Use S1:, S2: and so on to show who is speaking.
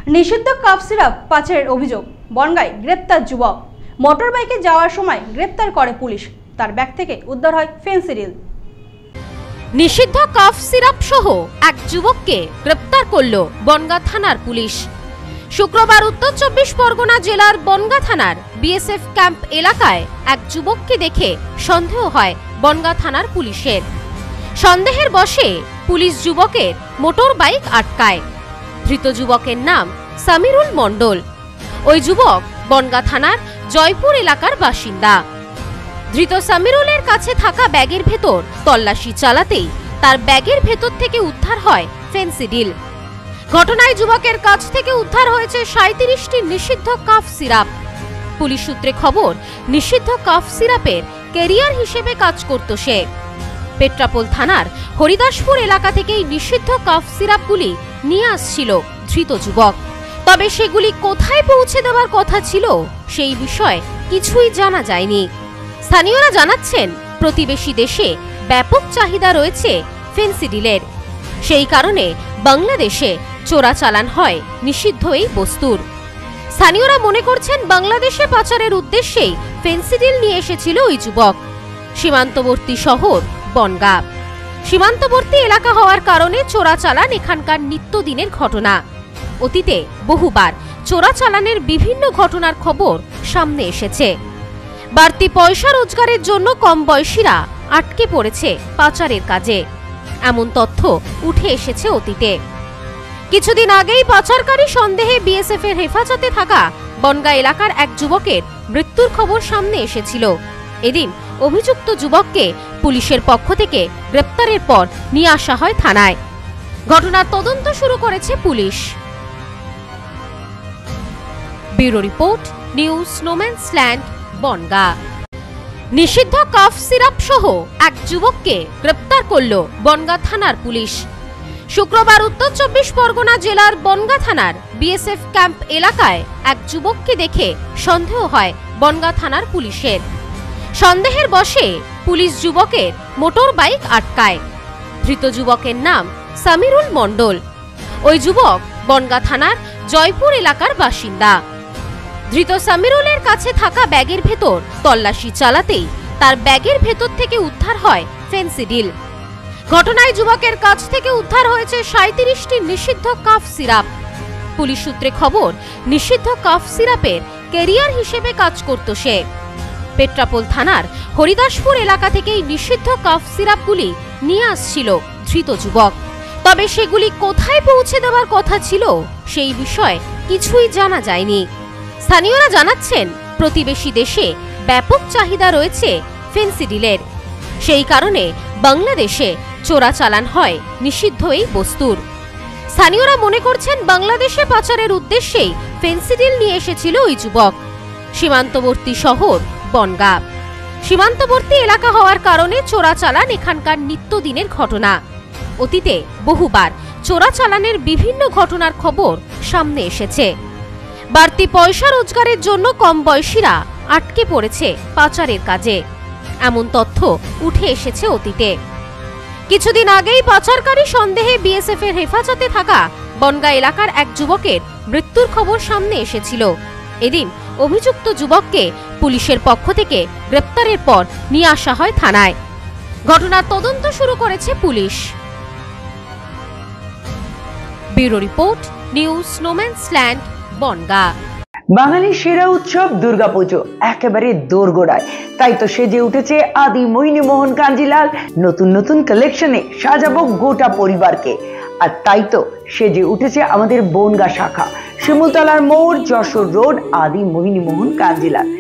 S1: নিষিদ্ধ cough syrup পাচারের অভিযোগ, বনগাঁয় গ্রেপ্তার যুবক। মোটরবাইকে যাওয়ার সময় গ্রেপ্তার করে পুলিশ, তার ব্যাগ থেকে উদ্ধার হয় ফেন্সিডিল।
S2: নিষিদ্ধ কাফ সিরাপ সহ এক যুবককে গ্রেপ্তার করল বনগাঁ থানার পুলিশ। শুক্রবার উত্তর 24 পরগনা জেলার বনগাঁ থানার বিএসএফ ক্যাম্প এলাকায় এক যুবককে দেখে সন্দেহ হয় বনগাঁ থানার পুলিশের। সন্দেহের বশে পুলিশ যুবকের মোটর বাইক আটকায়। ধৃত যুবকের নাম সামিরুল মণ্ডল। ওই যুবক বনগাঁ থানার জয়পুর এলাকার বাসিন্দা। ধৃত সামিরুলের কাছে থাকা ব্যাগের ভেতর তল্লাশি চালাতেই তার ব্যাগের ভেতর থেকে উদ্ধার হয় ফেন্সিডিল। ঘটনায় যুবকের কাছ থেকে উদ্ধার হয়েছে 37টি নিষিদ্ধ কাফ সিরাপ। পুলিশ সূত্রে খবর, নিষিদ্ধ কাফ সিরাপের ক্যারিয়ার হিসেবে কাজ করত সে। পেট্রাপোল থানার হরিদাসপুর এলাকা থেকেই নিষিদ্ধ কাফ সিরাপগুলি নিয়ে আসছিল ধৃত যুবক। তবে সেগুলি কোথায় পৌঁছে দেওয়ার কথা ছিল সেই বিষয়ে কিছুই জানা যায়নি। স্থানীয়রা জানাচ্ছেন, প্রতিবেশী দেশে ব্যাপক চাহিদা রয়েছে ফেন্সিডিলের। সেই কারণে বাংলাদেশে চোরাচালান হয় নিষিদ্ধ এই বস্তুর। স্থানীয়রা মনে করছেন, বাংলাদেশে পাচারের উদ্দেশ্যেই ফেন্সিডিল নিয়ে এসেছিল ওই যুবক। সীমান্তবর্তী শহর বনগাঁ, সীমান্তবর্তী এলাকা হওয়ার কারণে চোরাচালান এখানকার নিত্যদিনের ঘটনা। অতীতে বহুবার চোরাচালানের বিভিন্ন ঘটনার খবর সামনে এসেছে। বাড়তি পয়সা রোজগারের জন্য কম বয়সীরা আটকে পড়েছে পাচারের কাজে, এমন তথ্য উঠে এসেছে অতীতে। কিছুদিন আগেই পাচারকারী সন্দেহে বিএসএফ এর হেফাজতে থাকা বনগাঁ এলাকার এক যুবকের মৃত্যুর খবর সামনে এসেছিল। এদিন অভিযুক্ত যুবককে পুলিশের পক্ষ থেকে গ্রেপ্তারের পর নিয়ে আসা হয় থানায়। ঘটনার তদন্ত শুরু করেছে পুলিশ। Bureau report, news no man's land, Bangaon. নিষিদ্ধ কাফ সিরাপ সহ এক যুবককে গ্রেপ্তার করল বনগাঁ থানার পুলিশ। শুক্রবার উত্তর 24 পরগনা জেলার বনগাঁ থানার বিএসএফ ক্যাম্প এলাকায় এক যুবককে দেখে সন্দেহ হয় বনগাঁ থানার পুলিশের। সন্দেহের বশে পুলিশ যুবকের মোটর বাইক আটকায়। ধৃত যুবকের নাম সামিরুল মণ্ডল। ওই যুবক বনগাঁ থানার জয়পুর এলাকার বাসিন্দা। ধৃত সামিরুলের কাছে থাকা ব্যাগের ভেতর তল্লাশি চালাতেই তার ব্যাগের ভেতর থেকে উদ্ধার হয় ফেন্সিডিল। ঘটনায় যুবকের কাছ থেকে উদ্ধার হয়েছে 37টি নিষিদ্ধ কাফ সিরাপ। পুলিশ সূত্রে খবর, নিষিদ্ধ কাফ সিরাপের ক্যারিয়ার হিসেবে কাজ করত সে। পেট্রাপোল থানার হরিদাসপুর এলাকা থেকেই নিষিদ্ধ কাফ সিরাপগুলি নিয়ে আসছিল ধৃত যুবক। তবে সেগুলি কোথায় পৌঁছে দেওয়ার কথা ছিল সেই বিষয়ে কিছুই জানা যায়নি। স্থানীয়রা জানাচ্ছেন, প্রতিবেশী দেশে ব্যাপক চাহিদা রয়েছে ফেন্সিডিলের। সেই কারণে বাংলাদেশে চোরাচালান হয় নিষিদ্ধ এই বস্তুর। স্থানীয়রা মনে করছেন, বাংলাদেশে পাচারের উদ্দেশ্যেই ফেন্সিডিল নিয়ে এসেছিল ওই যুবক। সীমান্তবর্তী শহর বনগাঁ, সীমান্তবর্তী এলাকা হওয়ার কারণে চোরাচালান এখানকার নিত্যদিনের ঘটনা। অতীতে বহুবার চোরাচালানের বিভিন্ন ঘটনার খবর সামনে এসেছে। বাড়তি পয়সা রোজগারের জন্য কম বয়সীরা আটকে পড়েছে পাচারের কাজে, এমন তথ্য উঠে এসেছে অতীতে। কিছুদিন আগেই পাচারকারী সন্দেহে বিএসএফ এর হেফাজতে থাকা বনগাঁ এলাকার এক যুবকের মৃত্যুর খবর সামনে এসেছিল। এদিন অভিযুক্ত যুবককে পুলিশের পক্ষ থেকে গ্রেপ্তারের পর নিয়ে আসা হয় থানায়। ঘটনার তদন্ত শুরু করেছে পুলিশ। Bureau report, news no man's land, Bangaon.
S3: বাঙালির সেরা উৎসব দুর্গাপুজো একেবারে দোরগোড়ায়, তাই তো সেজে উঠেছে আদি মোহিনী মোহন কাঞ্জিলাল। নতুন নতুন কালেকশনে সাজাবো গোটা পরিবারকে। আর তাই তো সেজে উঠেছে আমাদের বনগাঁ শাখা, শিমুলতলার মোড়, যশোর রোড, আদি মোহিনী মোহন কাঞ্জিলাল।